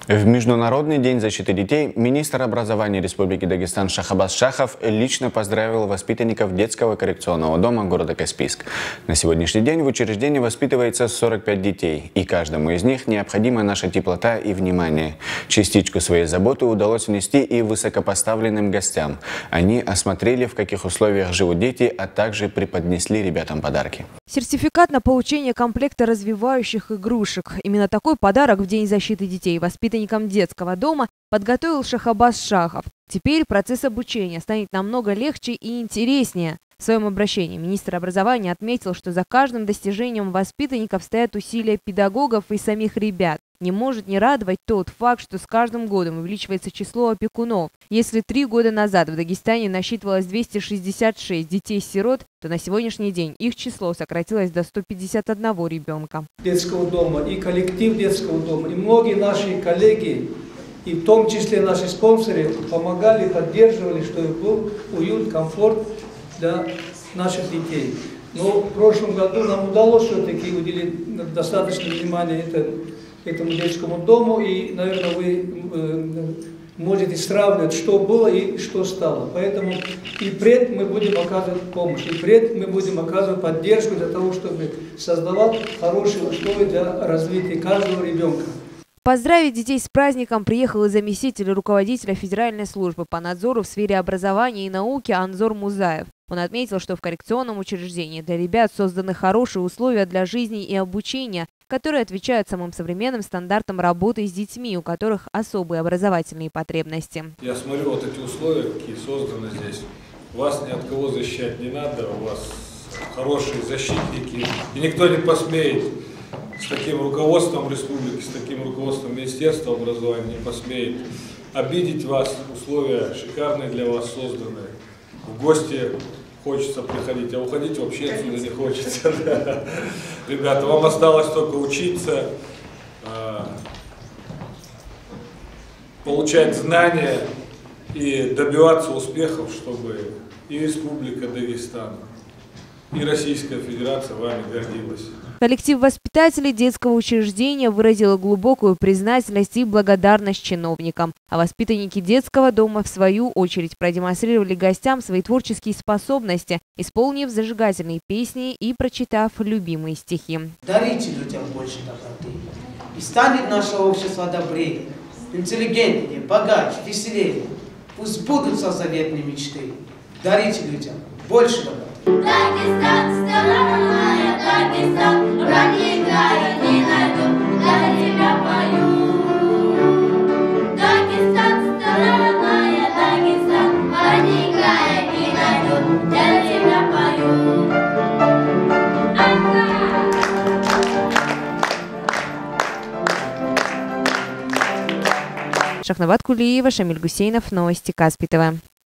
В Международный день защиты детей министр образования Республики Дагестан Шахабаз Шахов лично поздравил воспитанников детского коррекционного дома города Каспийск. На сегодняшний день в учреждении воспитывается 45 детей, и каждому из них необходима наша теплота и внимание. Частичку своей заботы удалось внести и высокопоставленным гостям. Они осмотрели, в каких условиях живут дети, а также преподнесли ребятам подарки. Сертификат на получение комплекта развивающих игрушек. Именно такой подарок в День защиты детей воспитанникам детского дома подготовил Шахабаз Шахов. Теперь процесс обучения станет намного легче и интереснее. В своем обращении министр образования отметил, что за каждым достижением воспитанников стоят усилия педагогов и самих ребят. Не может не радовать тот факт, что с каждым годом увеличивается число опекунов. Если 3 года назад в Дагестане насчитывалось 266 детей-сирот, то на сегодняшний день их число сократилось до 151 ребенка. Детского дома и коллектив детского дома, и многие наши коллеги, и в том числе наши спонсоры, помогали, поддерживали, чтобы был уют, комфорт для наших детей. Но в прошлом году нам удалось все-таки уделить достаточно внимания этому детскому дому, и, наверное, вы можете сравнивать, что было и что стало. Поэтому и впредь мы будем оказывать помощь, и впредь мы будем оказывать поддержку для того, чтобы создавать хорошие условия для развития каждого ребенка. Поздравить детей с праздником приехал и заместитель руководителя Федеральной службы по надзору в сфере образования и науки Анзор Музаев. Он отметил, что в коррекционном учреждении для ребят созданы хорошие условия для жизни и обучения, которые отвечают самым современным стандартам работы с детьми, у которых особые образовательные потребности. Я смотрю, вот эти условия, какие созданы здесь. Вас ни от кого защищать не надо, у вас хорошие защитники, и никто не посмеет с таким руководством республики, с таким руководством Министерства образования не посмеет обидеть вас. Условия шикарные для вас созданы. В гости хочется приходить, а уходить вообще отсюда не хочется. Ребята, вам осталось только учиться, получать знания и добиваться успехов, чтобы и Республика Дагестан, и Российская Федерация вами гордилась. Коллектив воспитателей детского учреждения выразил глубокую признательность и благодарность чиновникам. А воспитанники детского дома, в свою очередь, продемонстрировали гостям свои творческие способности, исполнив зажигательные песни и прочитав любимые стихи. Дарите людям больше доброты, и станет наше общество добрее, интеллигентнее, богаче, веселее. Пусть сбудутся заветные мечты. Дарите людям больше доброты. Дагестан, страна моя, Дагестан, враги края не найдут, для тебя пою. Дагестан, страна моя, Дагестан, враги края не найдут, для тебя пою. Шахнават Кулиева, Шамиль Гусейнов, новости Каспий ТВ.